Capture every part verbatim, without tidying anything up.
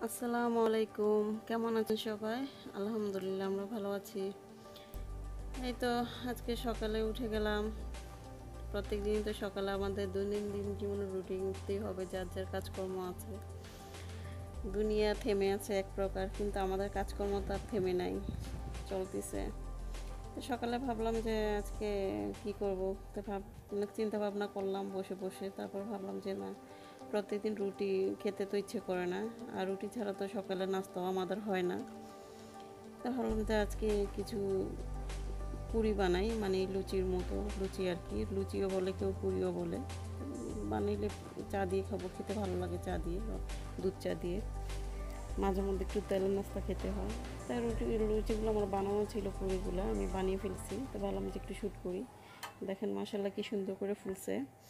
আসসালামু আলাইকুম, কেমন আছেন সবাই? আলহামদুলিল্লাহ আমরা ভালো আছি। এই তো আজকে সকালে উঠে গেলাম। প্রত্যেক দিন তো সকালে আমাদের দৈনন্দিন জীবনের রুটিন উঠতেই হবে, যার যার কাজকর্ম আছে। দুনিয়া থেমে আছে এক প্রকার, কিন্তু আমাদের কাজকর্ম তো আর থেমে নাই, চলতেছে। তো সকালে ভাবলাম যে আজকে কি করব, তো ভাব চিন্তা ভাবনা করলাম বসে বসে। তারপর ভাবলাম যে না, প্রত্যেকদিন রুটি খেতে তো ইচ্ছে করে না, আর রুটি ছাড়া তো সকালে নাস্তাও আমাদের হয় না। তো ভাবলাম যে আজকে কিছু পুরি বানাই, মানে লুচির মতো, লুচি আর কি, লুচিও বলে কেউ পুরিও বলে। বানাইলে চা দিয়ে খাবো, খেতে ভালো লাগে চা দিয়ে, দুধ চা দিয়ে। মাঝে মধ্যে একটু তেলের নাস্তা খেতে হয়। তাই রুটি লুচিগুলো আমার বানানো ছিল, পুরিগুলো আমি বানিয়ে ফেলছি। তো ভাবলাম যে একটু শ্যুট করি। দেখেন মাশাআল্লাহ কি সুন্দর করে ফুলছে।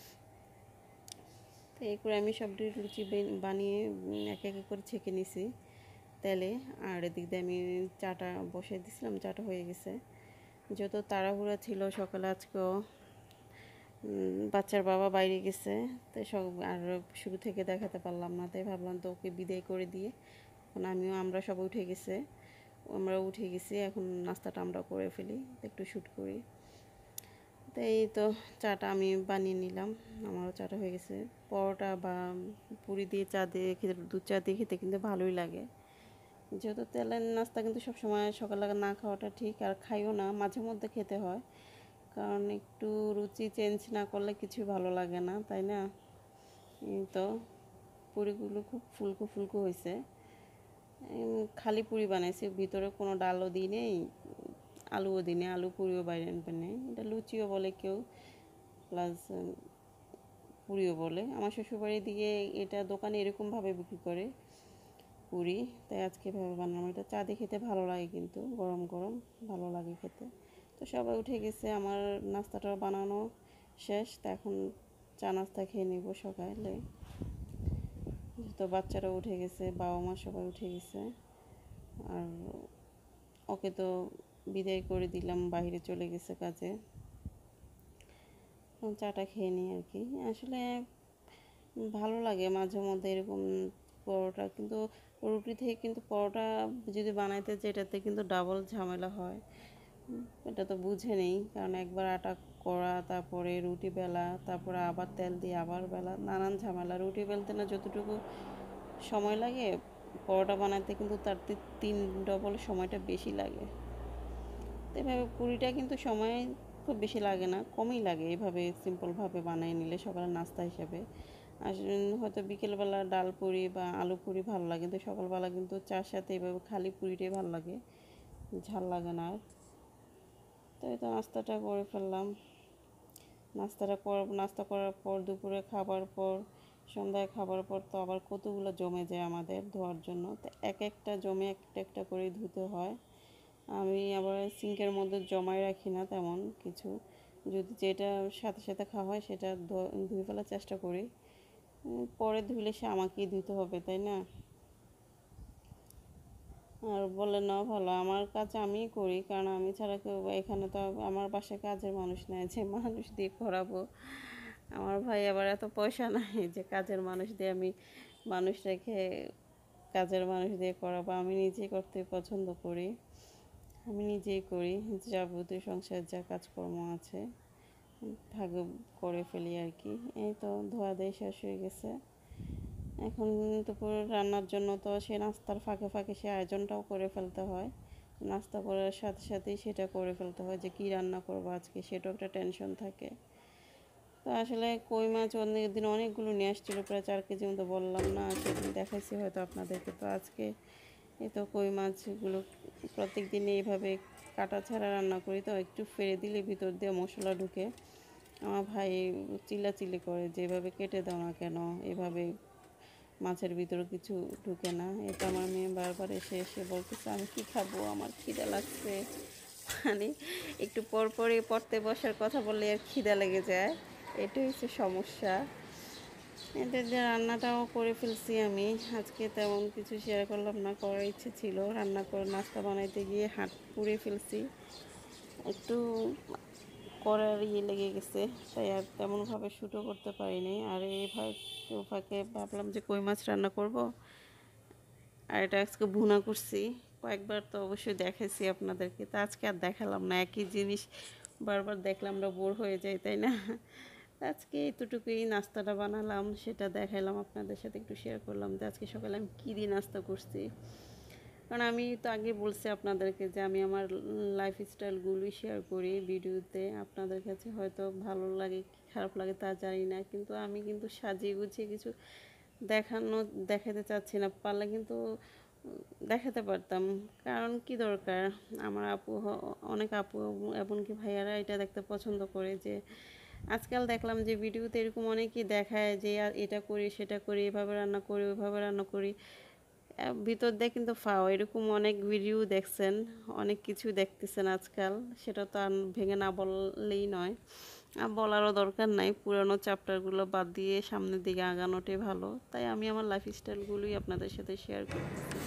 তো এই করে আমি সবটি লুচি বানিয়ে এক এক করে ছেঁকে নিছি তেলে। আর এদিক দিয়ে আমি চাটা বসিয়ে দিছিলাম, চাটা হয়ে গেছে। যত তাড়াহুড়া ছিল সকালে, আজকেও বাচ্চার বাবা বাইরে গেছে, তাই সব আর শুরু থেকে দেখাতে পারলাম না। তাই ভাবলাম তো ওকে বিদায় করে দিয়ে এখন আমিও আমরা সব উঠে গেছে, আমরা উঠে গেছি, এখন নাস্তাটা আমরা করে ফেলি, একটু শ্যুট করি। তো এই তো চাটা আমি বানিয়ে নিলাম, আমারও চাটা হয়ে গেছে। পরোটা বা পুরি দিয়ে চা দিয়ে খেতে, দুধ চা দিয়ে খেতে কিন্তু ভালোই লাগে। যেহেতু তেলের নাস্তা কিন্তু সবসময় সকালে না খাওয়াটা ঠিক, আর খাইও না, মাঝে মধ্যে খেতে হয়, কারণ একটু রুচি চেঞ্জ না করলে কিছু ভালো লাগে না, তাই না? এই তো পুরিগুলো খুব ফুলকো ফুলকো হয়েছে। খালি পুরি বানাইছি, ভিতরে কোনো ডালও দিই নেই, আলুও দিই নেই, আলু পুরিও বাইরে নেই। এটা লুচিও বলে কেউ, প্লাস পুরিও বলে। আমার শ্বশুরবাড়ির দিকে এটা দোকানে এরকমভাবে বিক্রি করে পুরি, তাই আজকে এভাবে বানালাম। এটা চা দিয়ে খেতে ভালো লাগে, কিন্তু গরম গরম ভালো লাগে খেতে। তো সবাই উঠে গেছে, আমার নাস্তাটা বানানো শেষ। তা এখন চা নাস্তা খেয়ে নেব সকালে। তো বাচ্চারা উঠে গেছে, বাবা মা সবাই উঠে গেছে, আর ওকে তো বিদায় করে দিলাম, বাইরে চলে গেছে কাজে। চাটা খেয়ে নিই আর কি। আসলে ভালো লাগে মাঝে মধ্যে এরকম পরোটা, কিন্তু রুটি থেকে কিন্তু পরোটা যদি বানাইতে চাই, এটাতে কিন্তু ডাবল ঝামেলা হয়। এটা তো বুঝে নেই, কারণ একবার আটা করা, তারপরে রুটি বেলা, তারপরে আবার তেল দিয়ে আবার বেলা, নানান ঝামেলা। রুটি বেলতে না যতটুকু সময় লাগে, পরোটা বানাতে কিন্তু তার তিন ডবল সময়টা বেশি লাগে। তো এভাবে পুরিটা কিন্তু সময় খুব বেশি লাগে না, কমই লাগে এভাবে সিম্পলভাবে বানিয়ে নিলে সকালের নাস্তা হিসাবে। আর হয়তো বিকেলবেলা ডাল পুরি বা আলু পুরি ভালো লাগে, কিন্তু সকালবেলা কিন্তু চার সাথে এভাবে খালি পুরিটাই ভালো লাগে, ঝাল লাগে না আর। তো এই তো নাস্তাটা করে ফেললাম। নাস্তাটা কর নাস্তা করার পর, দুপুরে খাবার পর, সন্ধ্যায় খাবার পর তো আবার কতগুলো জমে যায় আমাদের ধোয়ার জন্য। তো এক একটা জমে একটা একটা করে ধুতে হয়। আমি আবার সিঙ্কের মধ্যে জমায় রাখি না তেমন কিছু, যদি যেটা সাথে সাথে খাওয়া হয় সেটা ধুয়ে ফেলার চেষ্টা করি। পরে ধুলে সে আমাকেই ধুতে হবে, তাই না? আর বলে না ভালো, আমার কাজ আমিই করি, কারণ আমি ছাড়া কেউ এখানে তো আমার বাসায় কাজের মানুষ নেই যে মানুষ দিয়ে করাবো। আমার ভাই আবার এত পয়সা নাই যে কাজের মানুষ দিয়ে আমি মানুষ রেখে কাজের মানুষ দিয়ে করাবো। আমি নিজেই করতে পছন্দ করি, আমি নিজেই করি, যাবতীয় সংসার যা কাজকর্ম আছে ভাগে করে ফেলি আর কি। এই তো ধোয়া দিয়ে শেষ হয়ে গেছে। এখন দুপুর রান্নার জন্য তো সে নাস্তার ফাঁকে ফাঁকে সে আয়োজনটাও করে ফেলতে হয়, নাস্তা করার সাথে সাথেই সেটা করে ফেলতে হয় যে কী রান্না করবো আজকে, সেটাও একটা টেনশন থাকে। তো আসলে কই মাছ অনেক দিন অনেকগুলো নিয়ে আসছিলো, প্রায় চার কেজি মতো, বললাম না সেদিন দেখাইছি হয়তো আপনাদেরকে। তো আজকে এই তো কই মাছগুলো প্রত্যেক দিনে এইভাবে কাটা ছাড়া রান্না করি, তো একটু ফেলে দিলে ভিতর দিয়ে মশলা ঢুকে। আমার ভাই চিল্লাচিল্লি করে যে এভাবে কেটে দাও না কেন, এভাবে মাছের ভিতরে কিছু ঢুকে না। এটা আমার মেয়ে বারবার এসে এসে বলতেছে আমি কী খাবো, আমার খিদে লাগছে। মানে একটু পর পরই পড়তে বসার কথা বললে আর খিদে লেগে যায়, এটাই হচ্ছে সমস্যা। এদের যে রান্নাটাও করে ফেলছি আমি আজকে, তেমন কিছু শেয়ার করলাম না, করার ইচ্ছে ছিল। রান্না করে নাস্তা বানাইতে গিয়ে হাত পুড়ে ফেলছি, একটু করার ইয়ে লেগে গেছে, তাই আর তেমনভাবে শ্যুটও করতে পারিনি। আর এই ফাঁকে ফাঁকে ভাবলাম যে কই মাছ রান্না করব, আর এটা আজকে ভুনা করছি। কয়েকবার তো অবশ্যই দেখাইছি আপনাদেরকে, তো আজকে আর দেখালাম না, একই জিনিস বারবার দেখলে আমরা বোর হয়ে যাই, তাই না? আজকে এতটুকুই নাস্তাটা বানালাম, সেটা দেখাইলাম আপনাদের সাথে, একটু শেয়ার করলাম যে আজকে সকালে আমি কী দিয়ে নাস্তা করছি। কারণ আমি তো আগে বলছি আপনাদেরকে যে আমি আমার লাইফস্টাইলগুলোই শেয়ার করি ভিডিওতে। আপনাদের কাছে হয়তো ভালো লাগে কি খারাপ লাগে তা জানি না, কিন্তু আমি কিন্তু সাজিয়ে গুছিয়ে কিছু দেখানো দেখাতে চাচ্ছি না। পারলে কিন্তু দেখাতে পারতাম, কারণ কি দরকার। আমার আপু অনেক আপু এমনকি ভাইয়ারা এটা দেখতে পছন্দ করে যে আজকাল দেখলাম যে ভিডিওতে এরকম অনেকেই দেখায় যে এটা করি সেটা করি, এভাবে রান্না করি ওইভাবে রান্না করি, ভিতর দিয়ে কিন্তু ফাও। এরকম অনেক ভিডিও দেখছেন, অনেক কিছু দেখতেছেন আজকাল, সেটা তো আর ভেঙে না বললেই নয়, আর বলারও দরকার নাই। পুরানো চ্যাপ্টারগুলো বাদ দিয়ে সামনের দিকে আগানোটাই ভালো। তাই আমি আমার লাইফস্টাইলগুলোই আপনাদের সাথে শেয়ার করতেছি।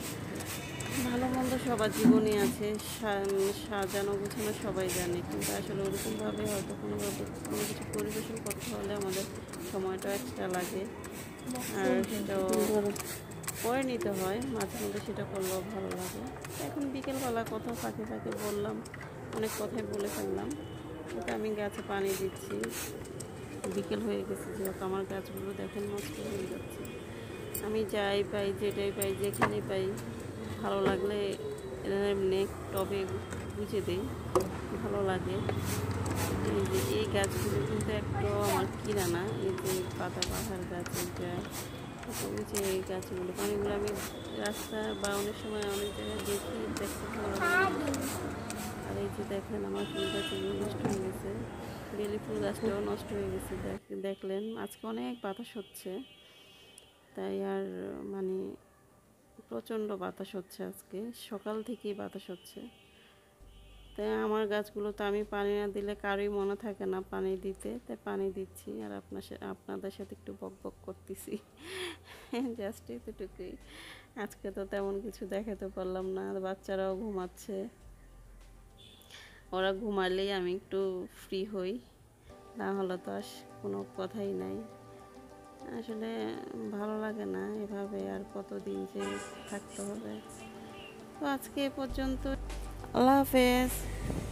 ভালো মন্দ সবার জীবনে আছে, সাজানো গোছানো সবাই জানে, কিন্তু আসলে ওরকমভাবে হয়তো কোনোভাবে কোনো কিছু পরিবেশন করতে হলে আমাদের সময়টা এক্সট্রা লাগে, আর সেটাও পরে নিতে হয়। মাঝে মধ্যে সেটা করলেও ভালো লাগে। এখন বিকেলবেলা কোথাও ফাঁকে ফাঁকে বললাম, অনেক কথাই বলে ফেললাম। কিন্তু আমি গাছে পানি দিচ্ছি, বিকেল হয়ে গেছে যেহেতু আমার গাছগুলো দেখেন নষ্ট হয়ে যাচ্ছে। আমি যাই পাই, যেটাই পাই, যেখানে পাই, ভালো লাগলে এমনি টবে গুছে দিই, ভালো লাগে। এই যে এই গাছগুলো কিন্তু একটাও আমার কিনা না, এই যে পাতা বাহার গাছ, এইটা ওই যে এই গাছগুলো পানিগুলো আমি রাস্তা বা অনেক সময় অনেক জায়গায় দেখি, দেখতে ভালো লাগে। আর এই যে দেখেন আমার ফুল গাছগুলো নষ্ট হয়ে গেছে, বেলি ফুল গাছটাও নষ্ট হয়ে গেছে। দেখলেন আজকে অনেক বাতাস হচ্ছে, তাই আর মানে প্রচণ্ড বাতাস হচ্ছে, আজকে সকাল থেকেই বাতাস হচ্ছে। তাই আমার গাছগুলো তো আমি পানি না দিলে কারোই মনে থাকে না পানি দিতে, তাই পানি দিচ্ছি আর আপনার আপনাদের সাথে একটু বক বক করতেছি, জাস্ট এতটুকুই। আজকে তো তেমন কিছু দেখাতে পারলাম না, বাচ্চারাও ঘুমাচ্ছে, ওরা ঘুমালেই আমি একটু ফ্রি হই, না হলে তো আর কোনো কথাই নাই। আসলে ভালো লাগে না এভাবে, আর কতদিন যে থাকতে হবে। তো আজকে এ পর্যন্ত, আল্লাহ হাফেজ।